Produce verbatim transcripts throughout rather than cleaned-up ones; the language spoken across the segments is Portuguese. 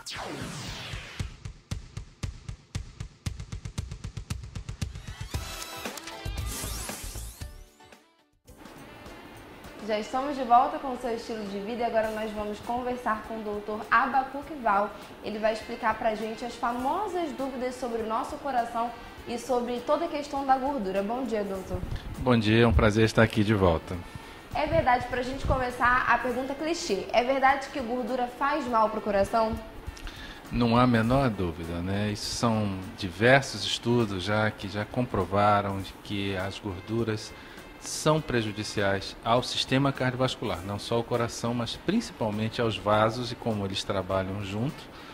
Já estamos de volta com o seu estilo de vida e agora nós vamos conversar com o doutor Abacuque Val. Ele vai explicar pra gente as famosas dúvidas sobre o nosso coração e sobre toda a questão da gordura. Bom dia, doutor. Bom dia, é um prazer estar aqui de volta. É verdade, pra gente começar, a pergunta clichê. É verdade que gordura faz mal pro coração? Não há a menor dúvida, né? Isso são diversos estudos já que já comprovaram de que as gorduras são prejudiciais ao sistema cardiovascular, não só ao coração, mas principalmente aos vasos, e como eles trabalham junto,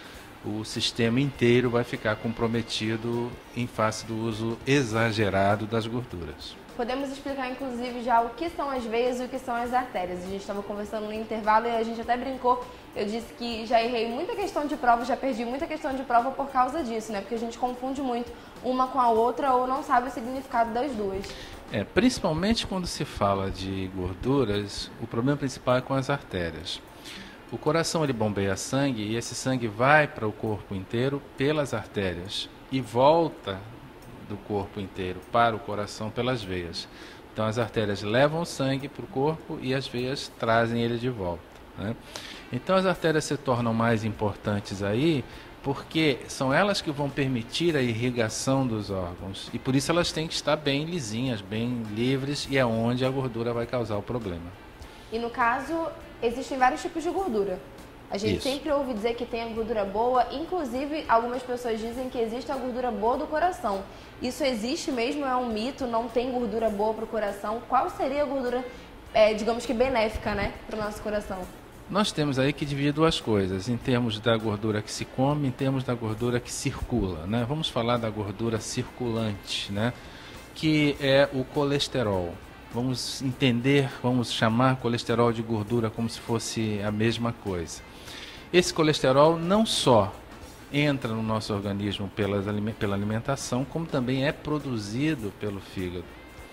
o sistema inteiro vai ficar comprometido em face do uso exagerado das gorduras. Podemos explicar, inclusive, já o que são as veias e o que são as artérias. A gente estava conversando no intervalo e a gente até brincou. Eu disse que já errei muita questão de prova, já perdi muita questão de prova por causa disso, né? Porque a gente confunde muito uma com a outra ou não sabe o significado das duas. É, principalmente quando se fala de gorduras, o problema principal é com as artérias. O coração ele bombeia sangue e esse sangue vai para o corpo inteiro pelas artérias e volta do corpo inteiro para o coração pelas veias. Então as artérias levam o sangue para o corpo e as veias trazem ele de volta, né? Então as artérias se tornam mais importantes aí porque são elas que vão permitir a irrigação dos órgãos e por isso elas têm que estar bem lisinhas, bem livres, e é onde a gordura vai causar o problema. E no caso, existem vários tipos de gordura. A gente Isso. sempre ouve dizer que tem a gordura boa, inclusive algumas pessoas dizem que existe a gordura boa do coração. Isso existe mesmo? É um mito? Não tem gordura boa para o coração? Qual seria a gordura, é, digamos que benéfica, né, para o nosso coração? Nós temos aí que dividir duas coisas, em termos da gordura que se come, em termos da gordura que circula, né? Vamos falar da gordura circulante, né? Que é o colesterol. Vamos entender, vamos chamar colesterol de gordura como se fosse a mesma coisa. Esse colesterol não só entra no nosso organismo pelas, pela alimentação, como também é produzido pelo fígado.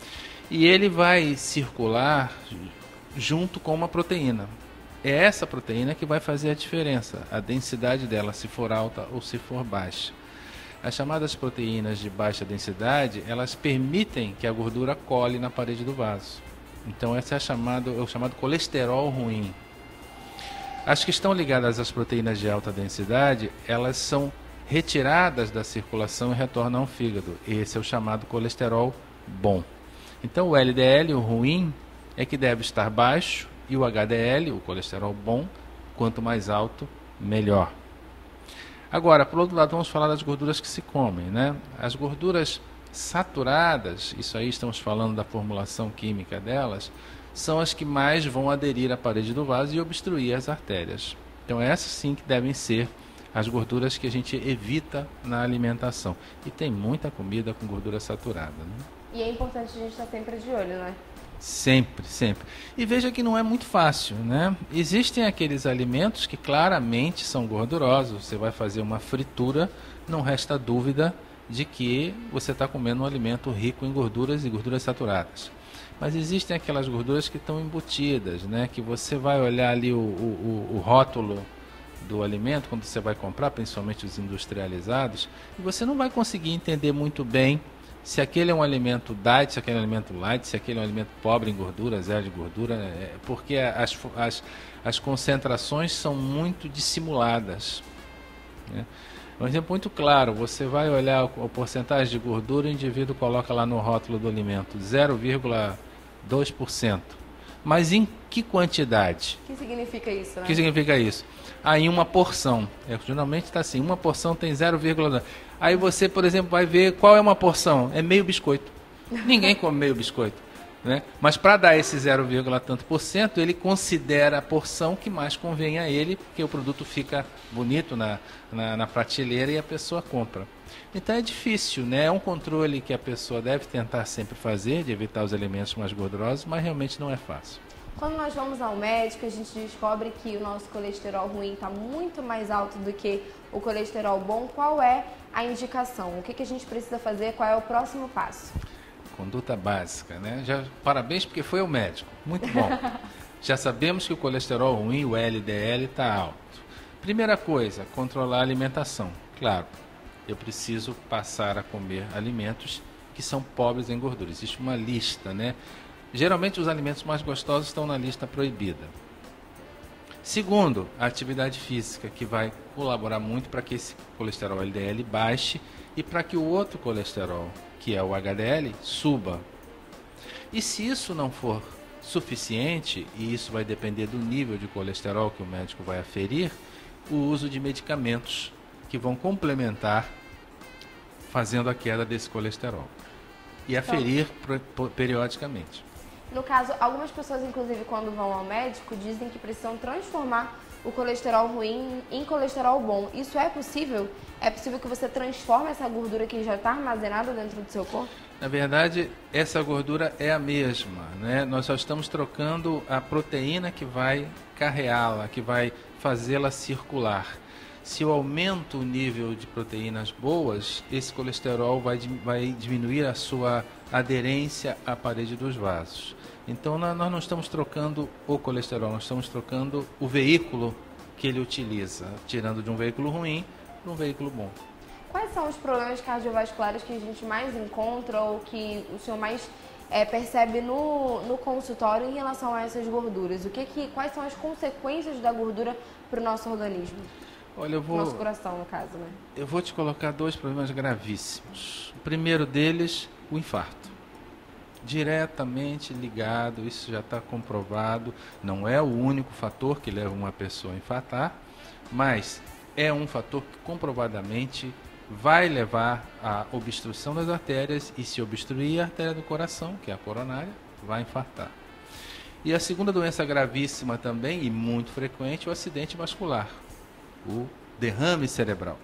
E ele vai circular junto com uma proteína. É essa proteína que vai fazer a diferença, a densidade dela, se for alta ou se for baixa. As chamadas proteínas de baixa densidade, elas permitem que a gordura cole na parede do vaso. Então esse é, chamado, é o chamado colesterol ruim. As que estão ligadas às proteínas de alta densidade, elas são retiradas da circulação e retornam ao fígado. Esse é o chamado colesterol bom. Então o L D L, o ruim, é que deve estar baixo, e o H D L, o colesterol bom, quanto mais alto, melhor. Agora, por outro lado, vamos falar das gorduras que se comem, né? As gorduras saturadas, isso aí estamos falando da formulação química delas, são as que mais vão aderir à parede do vaso e obstruir as artérias. Então essas sim que devem ser as gorduras que a gente evita na alimentação. E tem muita comida com gordura saturada, né? E é importante a gente estar sempre de olho, né? Sempre, sempre. E veja que não é muito fácil, né? Existem aqueles alimentos que claramente são gordurosos. Você vai fazer uma fritura, não resta dúvida de que você está comendo um alimento rico em gorduras e gorduras saturadas. Mas existem aquelas gorduras que estão embutidas, né? Que você vai olhar ali o, o, o rótulo do alimento, quando você vai comprar, principalmente os industrializados, e você não vai conseguir entender muito bem se aquele é um alimento diet, se aquele é um alimento light, se aquele é um alimento pobre em gordura, zero de gordura, é, porque as, as, as concentrações são muito dissimuladas, né? Um exemplo muito claro, você vai olhar a porcentagem de gordura, o indivíduo coloca lá no rótulo do alimento zero vírgula dois por cento. Mas em que quantidade? O que significa isso, né? O que significa isso? Aí uma porção, é, geralmente está assim, uma porção tem zero vírgula dois. Aí você, por exemplo, vai ver qual é uma porção, é meio biscoito. Ninguém come meio biscoito, né? Mas para dar esse zero vírgula tanto por cento, ele considera a porção que mais convém a ele, porque o produto fica bonito na, na, na prateleira e a pessoa compra. Então é difícil, né? É um controle que a pessoa deve tentar sempre fazer, de evitar os alimentos mais gordurosos, mas realmente não é fácil. Quando nós vamos ao médico, a gente descobre que o nosso colesterol ruim está muito mais alto do que o colesterol bom. Qual é a indicação? O que, que a gente precisa fazer? Qual é o próximo passo? Conduta básica, né? Já, parabéns porque foi o médico. Muito bom. Já sabemos que o colesterol ruim, o L D L, está alto. Primeira coisa, controlar a alimentação. Claro, eu preciso passar a comer alimentos que são pobres em gordura. Existe uma lista, né? Geralmente os alimentos mais gostosos estão na lista proibida. Segundo, a atividade física, que vai colaborar muito para que esse colesterol L D L baixe e para que o outro colesterol, que é o H D L, suba. E se isso não for suficiente, e isso vai depender do nível de colesterol que o médico vai aferir, o uso de medicamentos que vão complementar, fazendo a queda desse colesterol. E aferir então, periodicamente. No caso, algumas pessoas, inclusive, quando vão ao médico, dizem que precisam transformar o colesterol ruim em colesterol bom. Isso é possível? É possível que você transforme essa gordura que já está armazenada dentro do seu corpo? Na verdade, essa gordura é a mesma, né? Nós só estamos trocando a proteína que vai carreá-la, que vai fazê-la circular. Se eu aumento o nível de proteínas boas, esse colesterol vai, vai diminuir a sua aderência à parede dos vasos. Então, nós não estamos trocando o colesterol, nós estamos trocando o veículo que ele utiliza, tirando de um veículo ruim para um veículo bom. Quais são os problemas cardiovasculares que a gente mais encontra ou que o senhor mais é, percebe no, no consultório em relação a essas gorduras? O que que, quais são as consequências da gordura para o nosso organismo? Olha, eu vou, nosso coração, no caso, né? Eu vou te colocar dois problemas gravíssimos. O primeiro deles, o infarto. Diretamente ligado, isso já está comprovado, não é o único fator que leva uma pessoa a infartar, mas é um fator que comprovadamente vai levar à obstrução das artérias e, se obstruir a artéria do coração, que é a coronária, vai infartar. E a segunda doença gravíssima também, e muito frequente, é o acidente vascular, o derrame cerebral.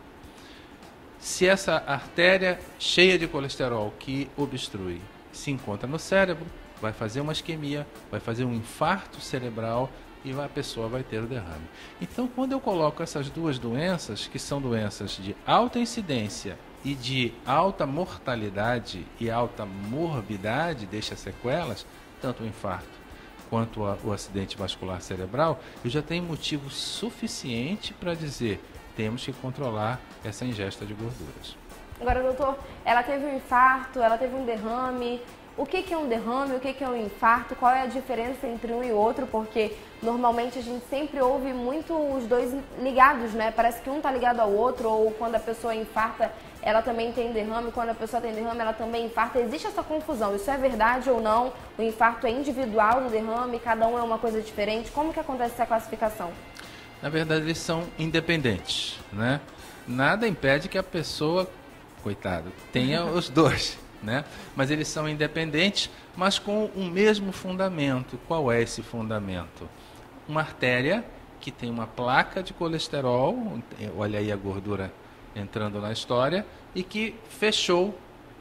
Se essa artéria cheia de colesterol que obstrui se encontra no cérebro, vai fazer uma isquemia, vai fazer um infarto cerebral e a pessoa vai ter o derrame. Então, quando eu coloco essas duas doenças, que são doenças de alta incidência e de alta mortalidade e alta morbidade, deixa sequelas, tanto o infarto quanto a, o acidente vascular cerebral, eu já tenho motivo suficiente para dizer, temos que controlar essa ingesta de gorduras. Agora, doutor, ela teve um infarto, ela teve um derrame. O que que é um derrame, o que que é um infarto, qual é a diferença entre um e outro? Porque normalmente a gente sempre ouve muito os dois ligados, né? Parece que um tá ligado ao outro, ou quando a pessoa infarta, ela também tem derrame, quando a pessoa tem derrame, ela também infarta. Existe essa confusão, isso é verdade ou não? O infarto é individual do derrame, cada um é uma coisa diferente? Como que acontece essa classificação? Na verdade, eles são independentes, né? Nada impede que a pessoa, coitado, tenha os dois. Né? Mas eles são independentes, mas com o mesmo fundamento. Qual é esse fundamento? Uma artéria que tem uma placa de colesterol, olha aí a gordura entrando na história, e que fechou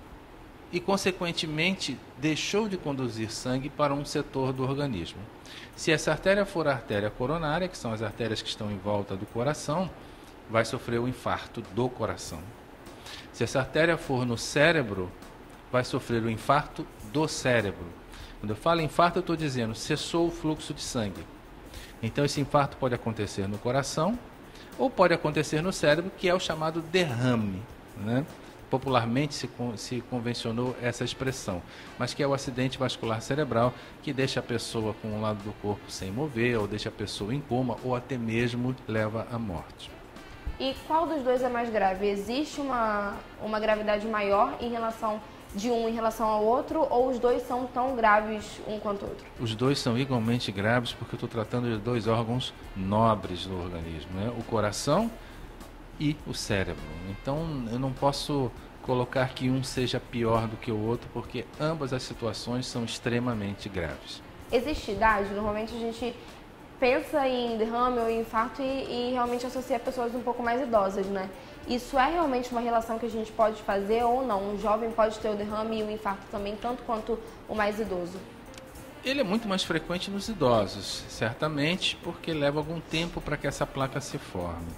e, consequentemente, deixou de conduzir sangue para um setor do organismo. Se essa artéria for a artéria coronária, que são as artérias que estão em volta do coração, vai sofrer o infarto do coração. Se essa artéria for no cérebro, vai sofrer o infarto do cérebro. Quando eu falo infarto, eu estou dizendo cessou o fluxo de sangue. Então, esse infarto pode acontecer no coração ou pode acontecer no cérebro, que é o chamado derrame, né? Popularmente se, se convencionou essa expressão, mas que é o acidente vascular cerebral, que deixa a pessoa com um lado do corpo sem mover, ou deixa a pessoa em coma, ou até mesmo leva à morte. E qual dos dois é mais grave? Existe uma, uma gravidade maior em relação de um em relação ao outro, ou os dois são tão graves um quanto o outro? Os dois são igualmente graves, porque eu estou tratando de dois órgãos nobres do organismo, né? O coração e o cérebro. Então, eu não posso colocar que um seja pior do que o outro, porque ambas as situações são extremamente graves. Existe idade? Normalmente a gente pensa em derrame ou em infarto e, e realmente associa pessoas um pouco mais idosas, né? Isso é realmente uma relação que a gente pode fazer ou não? Um jovem pode ter o derrame e o infarto também, tanto quanto o mais idoso? Ele é muito mais frequente nos idosos, certamente, porque leva algum tempo para que essa placa se forme.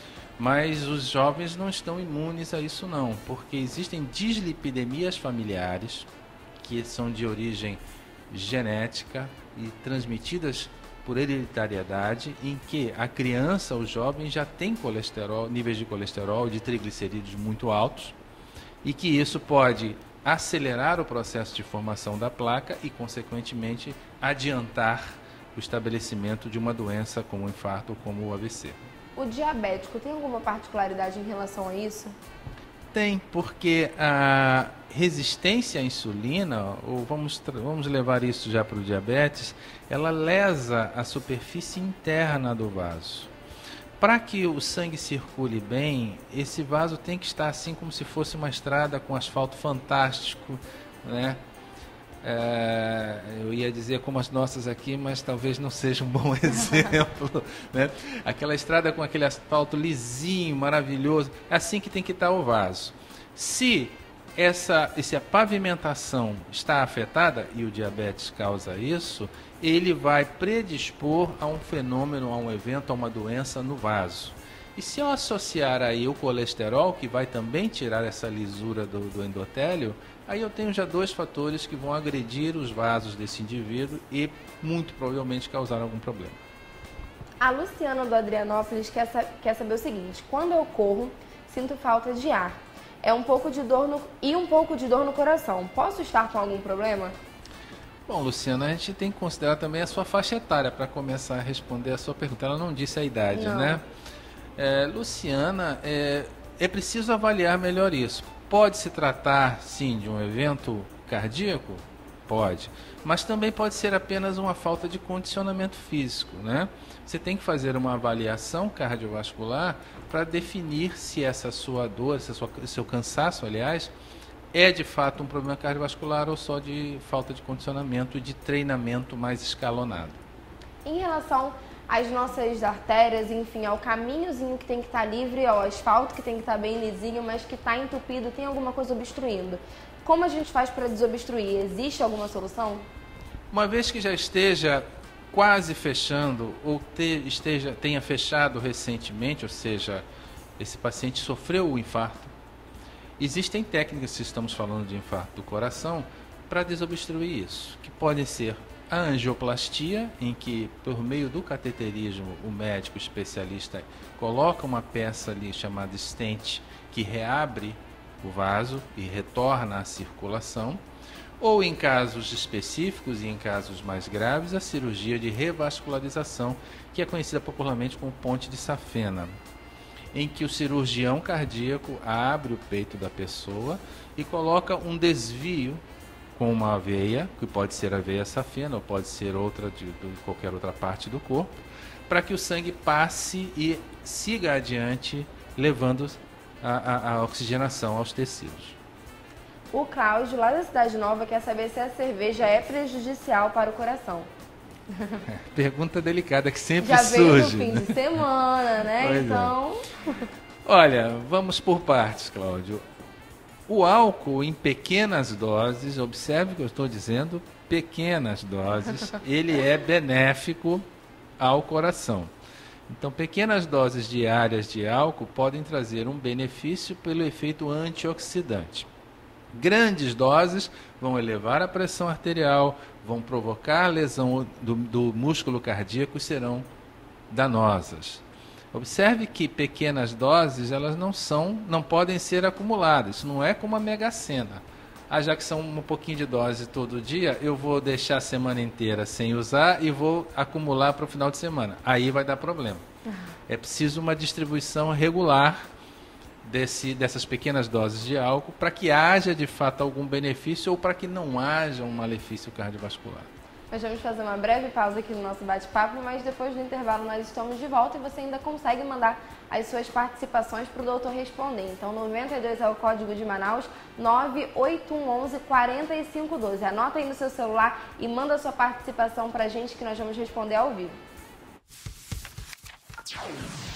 Mas os jovens não estão imunes a isso não, porque existem dislipidemias familiares, que são de origem genética e transmitidas por hereditariedade, em que a criança, o jovem, já tem colesterol, níveis de colesterol, de triglicerídeos muito altos, e que isso pode acelerar o processo de formação da placa e, consequentemente, adiantar o estabelecimento de uma doença como o infarto ou como o A V C. O diabético tem alguma particularidade em relação a isso? Tem, porque a resistência à insulina, ou vamos, vamos levar isso já para o diabetes, ela lesa a superfície interna do vaso. Para que o sangue circule bem, esse vaso tem que estar assim como se fosse uma estrada com asfalto fantástico, né? É, eu ia dizer como as nossas aqui, mas talvez não seja um bom exemplo, né? Aquela estrada com aquele asfalto lisinho, maravilhoso, é assim que tem que estar o vaso. Se essa, essa pavimentação está afetada, e o diabetes causa isso, ele vai predispor a um fenômeno, a um evento, a uma doença no vaso. E se eu associar aí o colesterol, que vai também tirar essa lisura do, do endotélio, aí eu tenho já dois fatores que vão agredir os vasos desse indivíduo e muito provavelmente causar algum problema. A Luciana do Adrianópolis quer, sa quer saber o seguinte: quando eu corro, sinto falta de ar. É um pouco de dor no, e um pouco de dor no coração. Posso estar com algum problema? Bom, Luciana, a gente tem que considerar também a sua faixa etária para começar a responder a sua pergunta. Ela não disse a idade, não. né? É, Luciana, é, é preciso avaliar melhor isso. Pode se tratar, sim, de um evento cardíaco? Pode. Mas também pode ser apenas uma falta de condicionamento físico, né? Você tem que fazer uma avaliação cardiovascular para definir se essa sua dor, se sua, seu cansaço, aliás, é de fato um problema cardiovascular ou só de falta de condicionamento e de treinamento mais escalonado. Em relação às nossas artérias, enfim, ao caminhozinho que tem que estar livre, ao asfalto que tem que estar bem lisinho, mas que está entupido, tem alguma coisa obstruindo. Como a gente faz para desobstruir? Existe alguma solução? Uma vez que já esteja quase fechando ou te, esteja, tenha fechado recentemente, ou seja, esse paciente sofreu o infarto, existem técnicas, se estamos falando de infarto do coração, para desobstruir isso, que podem ser a angioplastia, em que, por meio do cateterismo, o médico especialista coloca uma peça ali chamada stent, que reabre o vaso e retorna à circulação, ou em casos específicos e em casos mais graves, a cirurgia de revascularização, que é conhecida popularmente como ponte de safena, em que o cirurgião cardíaco abre o peito da pessoa e coloca um desvio com uma veia, que pode ser a veia safena ou pode ser outra de, de qualquer outra parte do corpo, para que o sangue passe e siga adiante, levando a, a, a oxigenação aos tecidos. O Cláudio, lá da Cidade Nova, quer saber se a cerveja é prejudicial para o coração. Pergunta delicada que sempre Já veio surge. no fim de semana, né? Pois então... É. Olha, vamos por partes, Cláudio. O álcool em pequenas doses, observe o que eu estou dizendo, pequenas doses, ele é benéfico ao coração. Então, pequenas doses diárias de álcool podem trazer um benefício pelo efeito antioxidante. Grandes doses vão elevar a pressão arterial, vão provocar lesão do, do músculo cardíaco e serão danosas. Observe que pequenas doses, elas não são, não podem ser acumuladas. Isso não é como a Mega Sena. Ah, já que são um pouquinho de dose todo dia, eu vou deixar a semana inteira sem usar e vou acumular para o final de semana. Aí vai dar problema. É preciso uma distribuição regular desse, dessas pequenas doses de álcool para que haja de fato algum benefício ou para que não haja um malefício cardiovascular. Nós vamos fazer uma breve pausa aqui no nosso bate-papo, mas depois do intervalo nós estamos de volta e você ainda consegue mandar as suas participações para o doutor responder. Então, noventa e dois é o código de Manaus, nove oito um um um, quatro cinco um dois. Anota aí no seu celular e manda a sua participação para a gente que nós vamos responder ao vivo.